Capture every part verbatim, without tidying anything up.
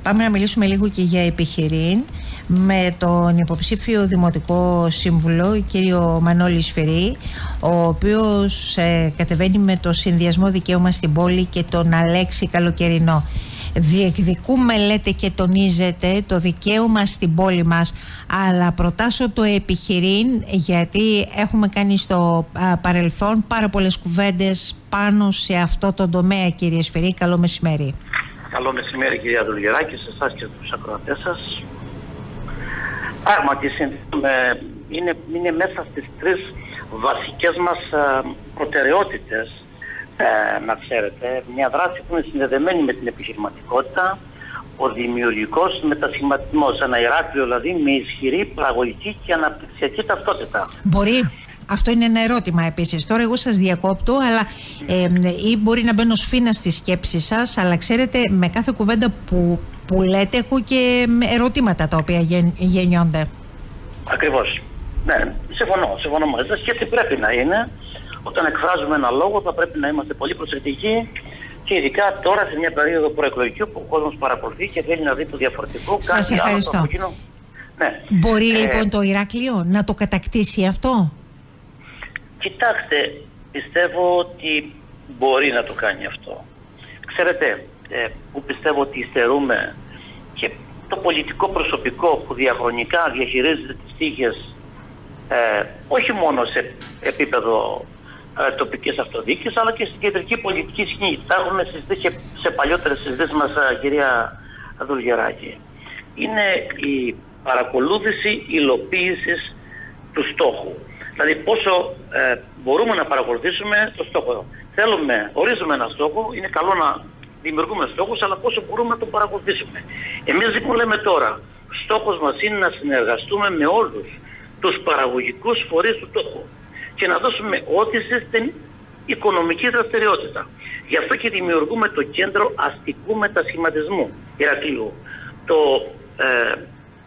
πάμε να μιλήσουμε λίγο και για επιχειρήν με τον υποψήφιο Δημοτικό Σύμβουλο, κύριο Μανώλη Σφυρί, ο οποίος ε, κατεβαίνει με το συνδυασμό δικαίωμα στην πόλη και τον Αλέξη Καλοκαιρινό. Διεκδικούμε, λέτε, και τονίζετε το δικαίωμα στην πόλη μας, αλλά προτάσω το επιχειρήν, γιατί έχουμε κάνει στο α, παρελθόν πάρα πολλές κουβέντες πάνω σε αυτό το τομέα, κύριε Σφυρί. Καλό μεσημέρι. Καλό μεσημέρι, κυρία Δουλγεράκη, σε εσάς και στους ακροατές σας. Πράγματι, είναι, είναι μέσα στις τρεις βασικές μας προτεραιότητες. Ε, να ξέρετε, μια δράση που είναι συνδεδεμένη με την επιχειρηματικότητα, ο δημιουργικός μετασχηματισμός, ένα Ηράκλειο δηλαδή με ισχυρή παραγωγική και αναπτυξιακή ταυτότητα. Μπορεί, αυτό είναι ένα ερώτημα επίσης. Τώρα εγώ σας διακόπτω, αλλά ε, ή μπορεί να μπαίνω σφήνα στη σκέψη σας, αλλά ξέρετε, με κάθε κουβέντα που, που λέτε έχω και ερωτήματα τα οποία γεν, γεννιόνται. Ακριβώς. Ναι, συμφωνώ, συμφωνώ μαζί σας, και έτσι πρέπει να είναι. Όταν εκφράζουμε ένα λόγο θα πρέπει να είμαστε πολύ προσεκτικοί, και ειδικά τώρα σε μια περίοδο προεκλογική που ο κόσμος παρακολουθεί και θέλει να δει το διαφορετικό. Σας ευχαριστώ. Άλλο, ναι. Μπορεί ε, λοιπόν το Ηράκλειο να το κατακτήσει αυτό? Κοιτάξτε, πιστεύω ότι μπορεί να το κάνει αυτό. Ξέρετε, ε, που πιστεύω ότι υστερούμε, και το πολιτικό προσωπικό που διαχρονικά διαχειρίζεται τις τύχες, ε, όχι μόνο σε επίπεδο ε, τοπικής αυτοδιοίκησης, αλλά και στην κεντρική πολιτική σκηνή. Τα έχουμε συζητήσει και σε παλιότερες συζητήσεις μας, ε, κυρία Δουλγεράκη. Είναι η παρακολούθηση υλοποίησης του στόχου. Δηλαδή πόσο ε, μπορούμε να παρακολουθήσουμε το στόχο. Θέλουμε, ορίζουμε ένα στόχο, είναι καλό να δημιουργούμε στόχους, αλλά πόσο μπορούμε να τον παρακολουθήσουμε. Εμείς λοιπόν λέμε τώρα, στόχος μας είναι να συνεργαστούμε με όλους τους παραγωγικούς φορείς του τόπου και να δώσουμε όθηση στην οικονομική δραστηριότητα. Γι' αυτό και δημιουργούμε το Κέντρο Αστικού Μετασχηματισμού Ηρακλείου. Το ε,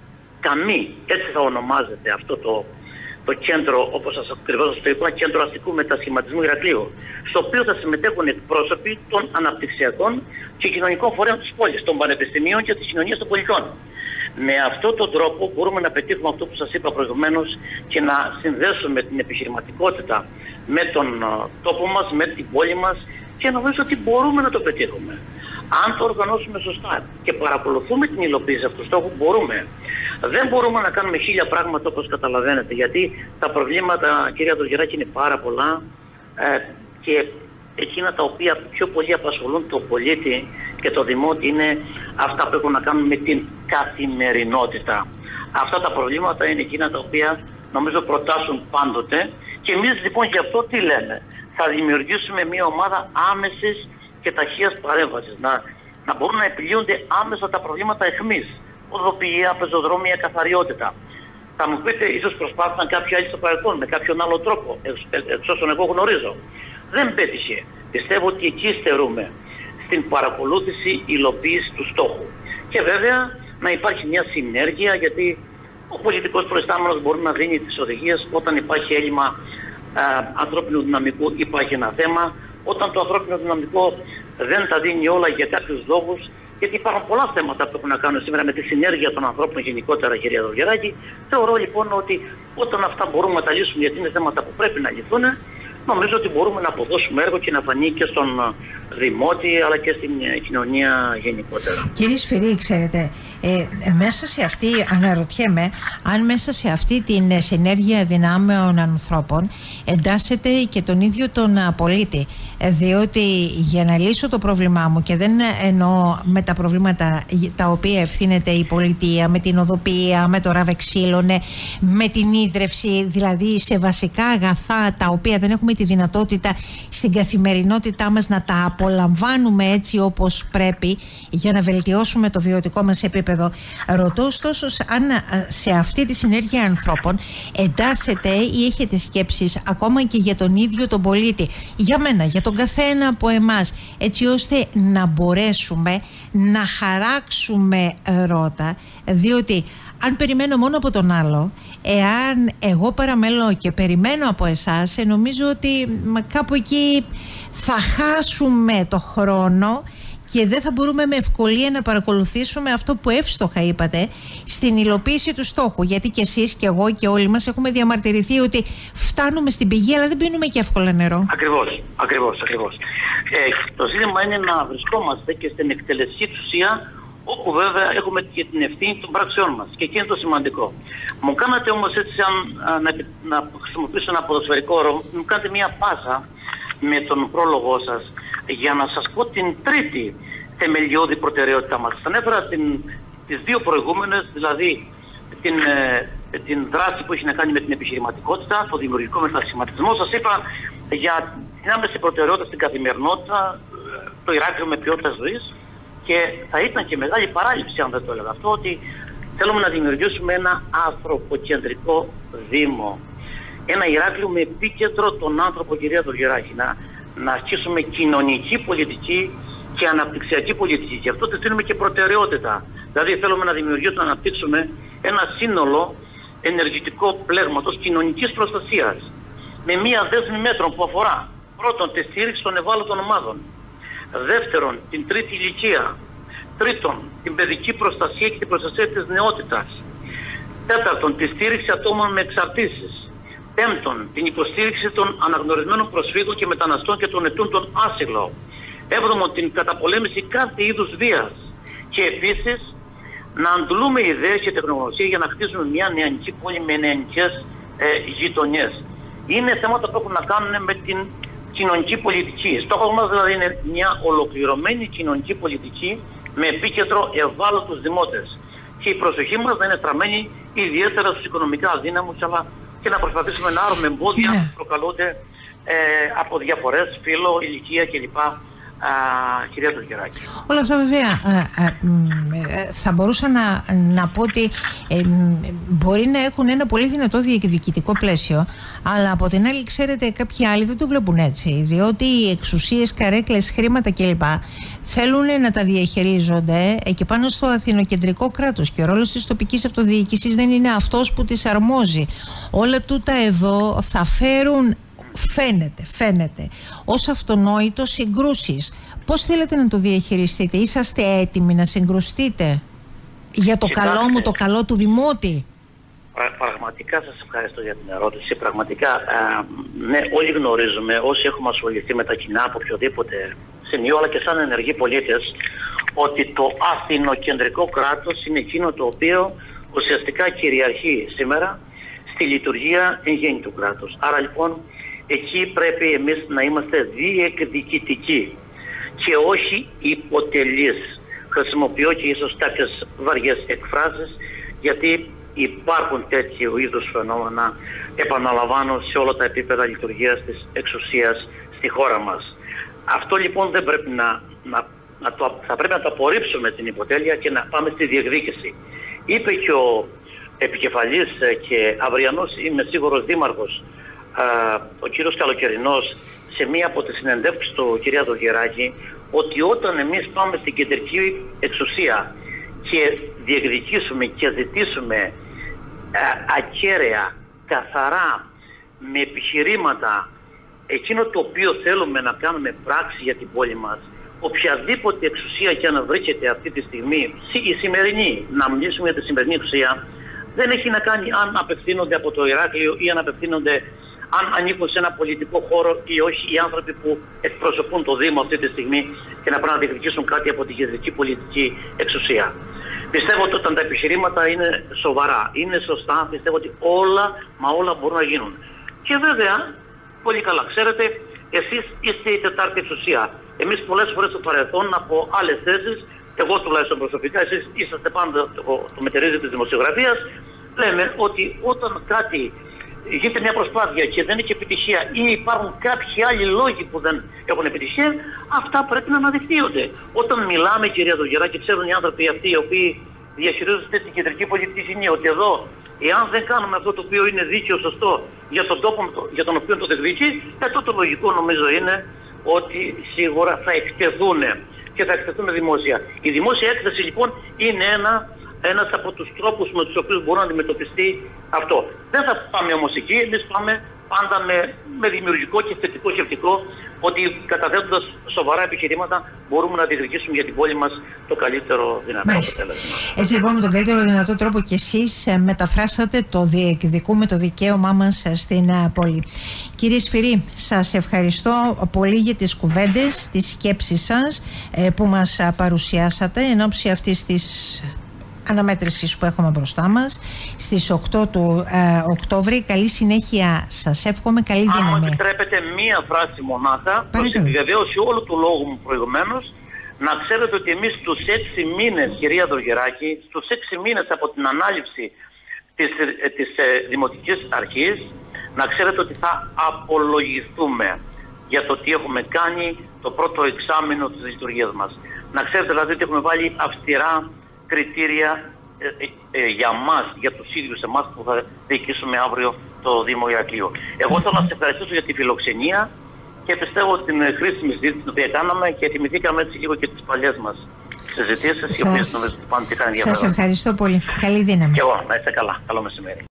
ΚΑΜΗ, έτσι θα ονομάζεται αυτό το, το κέντρο, όπως σας ακριβώς το είπα, Κέντρο Αστικού Μετασχηματισμού Ηρακλείου, στο οποίο θα συμμετέχουν εκπρόσωποι των αναπτυξιακών και κοινωνικών φορέων της πόλης, των πανεπιστημίων και της κοινωνίας των πολιτών. Με αυτόν τον τρόπο μπορούμε να πετύχουμε αυτό που σας είπα προηγουμένως και να συνδέσουμε την επιχειρηματικότητα με τον τόπο μας, με την πόλη μας, και νομίζω ότι μπορούμε να το πετύχουμε. Αν το οργανώσουμε σωστά και παρακολουθούμε την υλοποίηση αυτού του στόχου, μπορούμε. Δεν μπορούμε να κάνουμε χίλια πράγματα, όπως καταλαβαίνετε, γιατί τα προβλήματα, κυρία Δουλγεράκη, είναι πάρα πολλά, ε, και εκείνα τα οποία πιο πολύ απασχολούν τον πολίτη και το δημότη είναι αυτά που έχουν να κάνουν με την καθημερινότητα. Αυτά τα προβλήματα είναι εκείνα τα οποία νομίζω προτάσουν πάντοτε, και εμείς λοιπόν γι' αυτό τι λέμε? Θα δημιουργήσουμε μια ομάδα άμεσης και ταχείας παρέμβασης, να, να μπορούν να επιλύονται άμεσα τα προβλήματα αιχμής, οδοποιία, πεζοδρόμια, καθαριότητα. Θα μου πείτε, ίσως προσπάθησαν κάποιοι άλλοι στο παρελθόν με κάποιον άλλο τρόπο, εξ, εξ όσων εγώ γνωρίζω. Δεν πέτυχε. Πιστεύω ότι εκεί στερούμε στην παρακολούθηση υλοποίηση του στόχου. Και βέβαια να υπάρχει μια συνέργεια, γιατί ο πολιτικός προϊστάμενος μπορεί να δίνει τις οδηγίες όταν υπάρχει έλλειμμα ε, ανθρώπινου δυναμικού, υπάρχει ένα θέμα. Όταν το ανθρώπινο δυναμικό δεν τα δίνει όλα για κάποιους λόγους, γιατί υπάρχουν πολλά θέματα που έχουν να κάνουν σήμερα με τη συνέργεια των ανθρώπων γενικότερα, κυρία Δουλγεράκη, θεωρώ λοιπόν ότι όταν αυτά μπορούμε να τα λύσουμε, γιατί είναι θέματα που πρέπει να λυθούν, νομίζω ότι μπορούμε να αποδώσουμε έργο και να φανεί και στον δημότη αλλά και στην κοινωνία γενικότερα. Κύριε Σφυρί, ξέρετε, ε, μέσα σε αυτή, αναρωτιέμαι, αν μέσα σε αυτή την συνέργεια δυνάμεων ανθρώπων εντάσσεται και τον ίδιο τον πολίτη. Διότι για να λύσω το πρόβλημά μου, και δεν εννοώ με τα προβλήματα τα οποία ευθύνεται η πολιτεία, με την οδοποιία, με το ραβεξίλωνε, με την ίδρυυση, δηλαδή σε βασικά αγαθά τα οποία δεν έχουμε τη δυνατότητα στην καθημερινότητά μας να τα απολαμβάνουμε έτσι όπως πρέπει για να βελτιώσουμε το βιωτικό μας επίπεδο. Ρωτώ ωστόσο αν σε αυτή τη συνέργεια ανθρώπων εντάσσεται ή έχετε σκέψεις ακόμα και για τον ίδιο τον πολίτη, για μένα, για τον καθένα από εμάς, έτσι ώστε να μπορέσουμε να χαράξουμε ρότα, διότι αν περιμένω μόνο από τον άλλο, εάν εγώ παραμελώ και περιμένω από εσάς, νομίζω ότι κάπου εκεί θα χάσουμε το χρόνο και δεν θα μπορούμε με ευκολία να παρακολουθήσουμε αυτό που εύστοχα είπατε στην υλοποίηση του στόχου. Γιατί και εσείς και εγώ και όλοι μας έχουμε διαμαρτυρηθεί ότι φτάνουμε στην πηγή, αλλά δεν πίνουμε και εύκολα νερό. Ακριβώς, ακριβώς, ακριβώς. Ε, το ζήτημα είναι να βρισκόμαστε και στην εκτελεστική εξουσία, όπου βέβαια έχουμε και την ευθύνη των πράξεών μας. Και εκεί είναι το σημαντικό. Μου κάνατε όμως έτσι, αν, να, να χρησιμοποιήσω ένα ποδοσφαιρικό όρο, μου κάνετε μια πάσα με τον πρόλογό σας για να σας πω την τρίτη θεμελιώδη προτεραιότητά μας. Θα ανέφερα την, τις δύο προηγούμενες, δηλαδή την, ε, την δράση που έχει να κάνει με την επιχειρηματικότητα, το δημιουργικό μετασχηματισμό. Σας είπα για την άμεση προτεραιότητα στην καθημερινότητα, το Ηράκλειο με ποιότητα ζωής. Και θα ήταν και μεγάλη παράληψη αν δεν το έλεγα αυτό, ότι θέλουμε να δημιουργήσουμε ένα ανθρωποκεντρικό Δήμο. Ένα Ηράκλειο με επίκεντρο τον άνθρωπο, κυρία Δοργεράκη. Να, να αρχίσουμε κοινωνική πολιτική και αναπτυξιακή πολιτική. Και αυτό τη δίνουμε και προτεραιότητα. Δηλαδή θέλουμε να δημιουργήσουμε, να αναπτύξουμε ένα σύνολο ενεργητικό πλέγματος κοινωνικής προστασίας. Με μία δέσμη μέτρων που αφορά πρώτον τη στήριξη των ευάλωτων ομάδων. Δεύτερον, την τρίτη ηλικία. Τρίτον, την παιδική προστασία και την προστασία της νεότητας. Τέταρτον, τη στήριξη ατόμων με εξαρτήσεις. Πέμπτον, την υποστήριξη των αναγνωρισμένων προσφύγων και μεταναστών και των ετούντων άσυλο. Έβδομον, την καταπολέμηση κάθε είδους βίας. Και επίσης, να αντλούμε ιδέες και τεχνογνωσία για να χτίσουμε μια νεανική πόλη με νεανικές ε, γειτονιές. Είναι θέματα που έχουν να κάνουν με την κοινωνική πολιτική. Στόχος μας δηλαδή είναι μια ολοκληρωμένη κοινωνική πολιτική με επίκεντρο ευάλωτους δημότες. Και η προσοχή μας να είναι στραμμένη ιδιαίτερα στους οικονομικά αδύναμους, αλλά και να προσπαθήσουμε να άρουμε εμπόδια που προκαλούνται ε, από διαφορές, φύλο, ηλικία κλπ. Α, κυρία Δοργεράκη. Όλα αυτά βέβαια α, α, α, θα μπορούσα να, να πω ότι ε, μπορεί να έχουν ένα πολύ δυνατό διεκδικητικό πλαίσιο, αλλά από την άλλη ξέρετε κάποιοι άλλοι δεν το βλέπουν έτσι, διότι οι εξουσίες, καρέκλες, χρήματα κλπ θέλουν να τα διαχειρίζονται και πάνω στο αθηνοκεντρικό κράτος, και ο ρόλος της τοπικής αυτοδιοίκησης δεν είναι αυτός που τις αρμόζει. Όλα τούτα εδώ θα φέρουν, Φαίνεται, φαίνεται, ως αυτονόητο συγκρούσεις. Πώς θέλετε να το διαχειριστείτε, είσαστε έτοιμοι να συγκρουστείτε για το Κοιτάξτε, καλό μου, το καλό του δημότη? Πραγματικά σας ευχαριστώ για την ερώτηση. Πραγματικά, α, ναι, όλοι γνωρίζουμε, όσοι έχουμε ασχοληθεί με τα κοινά από οποιοδήποτε σημείο, αλλά και σαν ενεργοί πολίτες, ότι το αθηνοκεντρικό κράτος είναι εκείνο το οποίο ουσιαστικά κυριαρχεί σήμερα στη λειτουργία εν γέννη του κράτους. Άρα λοιπόν, εκεί πρέπει εμείς να είμαστε διεκδικητικοί και όχι υποτελείς. Χρησιμοποιώ και ίσως κάποιες βαριές εκφράσεις, γιατί υπάρχουν τέτοιου είδους φαινόμενα, επαναλαμβάνω, σε όλα τα επίπεδα λειτουργίας της εξουσίας στη χώρα μας. Αυτό λοιπόν δεν πρέπει να, να, να το, θα πρέπει να το απορρίψουμε την υποτέλεια και να πάμε στη διεκδίκηση. Είπε και ο επικεφαλής και αυριανός, είμαι σίγουρος, δήμαρχος, Uh, ο κύριος Καλοκαιρινός, σε μία από τις συνεντεύξεις του, κυρία Δοργεράκη, ότι όταν εμείς πάμε στην κεντρική εξουσία και διεκδικήσουμε και ζητήσουμε uh, ακέραια, καθαρά, με επιχειρήματα, εκείνο το οποίο θέλουμε να κάνουμε πράξη για την πόλη μας, οποιαδήποτε εξουσία και αν βρίσκεται αυτή τη στιγμή, η σημερινή, να μιλήσουμε για τη σημερινή εξουσία, δεν έχει να κάνει αν απευθύνονται από το Ηράκλειο ή αν απευθύνονται, αν ανήκουν σε ένα πολιτικό χώρο ή όχι οι άνθρωποι που εκπροσωπούν το Δήμο αυτή τη στιγμή και να πρέπει να διεκδικήσουν κάτι από την κεντρική πολιτική εξουσία. Πιστεύω ότι όταν τα επιχειρήματα είναι σοβαρά, είναι σωστά, πιστεύω ότι όλα, μα όλα μπορούν να γίνουν. Και βέβαια, πολύ καλά ξέρετε, εσείς είστε η τετάρτη εξουσία. Εμείς πολλές φορές στο παρελθόν από άλλες θέσεις, εγώ τουλάχιστον προσωπικά, εσείς είσαστε πάντα το, το μετερίζει της δημοσιογραφίας, λέμε ότι όταν κάτι γίνεται μια προσπάθεια και δεν έχει επιτυχία ή υπάρχουν κάποιοι άλλοι λόγοι που δεν έχουν επιτυχία, αυτά πρέπει να αναδειχθείονται. Όταν μιλάμε, κυρία Δοργεράκη, ξέρουν οι άνθρωποι αυτοί οι οποίοι διαχειρίζονται την κεντρική πολιτική σκηνή, ότι εδώ, εάν δεν κάνουμε αυτό το οποίο είναι δίκαιο, σωστό για τον τόπο για τον οποίο το διεκδικεί, ε, τότε το λογικό νομίζω είναι ότι σίγουρα θα εκτεθούν και θα εκτεθούν δημόσια. Η δημόσια έκθεση λοιπόν είναι ένα. Ένας από τους τρόπους με τους οποίους μπορούν να αντιμετωπιστεί αυτό. Δεν θα πάμε όμως εκεί, εμείς πάμε πάντα με, με δημιουργικό και θετικό σκεπτικό, ότι καταθέτοντας σοβαρά επιχειρήματα μπορούμε να διεκδικήσουμε για την πόλη μας το καλύτερο δυνατό αποτέλεσμα. Έτσι λοιπόν, με τον καλύτερο δυνατό τρόπο και εσείς μεταφράσατε το διεκδικούμε το δικαίωμά μας στην πόλη. Κύριε Σφυρί, σας ευχαριστώ πολύ για τις κουβέντες, τις σκέψεις σας που μας παρουσιάσατε εν ώψη αυτής της αναμέτρησης που έχουμε μπροστά μας στις οκτώ του ε, Οκτώβρη. Καλή συνέχεια σας εύχομαι, καλή δύναμη. Αν μου επιτρέπετε μία φράση μονάχα, προς επιβεβαίωση όλου του λόγου μου προηγουμένως, να ξέρετε ότι εμείς στους έξι μήνες, κυρία Δρογεράκη, στους έξι μήνες από την ανάληψη της, ε, της ε, Δημοτικής Αρχής, να ξέρετε ότι θα απολογηθούμε για το τι έχουμε κάνει το πρώτο εξάμηνο της λειτουργίας μας. Να ξέρετε δηλαδή ότι έχουμε βάλει αυστηρά κριτήρια ε, ε, ε, για μας, για τους ίδιους εμάς που θα διοικήσουμε αύριο το Δήμο Ηρακλείου. Εγώ θέλω να σας ευχαριστήσω για τη φιλοξενία και πιστεύω ότι την χρήσιμη συζήτηση την οποία κάναμε και θυμηθήκαμε έτσι λίγο και τις παλιές μας συζητήσεις, οι οποίες νομίζω ότι πάνε τη χάνει ενδιαφέρον. Σας ευχαριστώ πολύ. Καλή δύναμη. Και εγώ, να είστε καλά. Καλό μεσημέρι.